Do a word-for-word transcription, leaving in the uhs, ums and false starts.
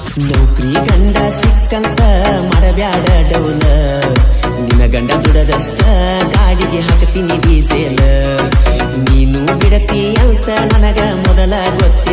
ನೌಕರಿ ಗಂಡ ಸಿಕ್ಕಂತ ಮಾಡಬ್ಯಾಡ ಡೌಲ ನಿನ್ನ ಗಂಡ ದುಡದಷ್ಟ ಗಾಡಿಗೆ ಹಾಕತೀನಿ ಡೀಸೆಲ್ ನೀನು ಬಿಡತಿ ಅಂತ ನನಗ ಮೊದಲ ಗೊತ್ತ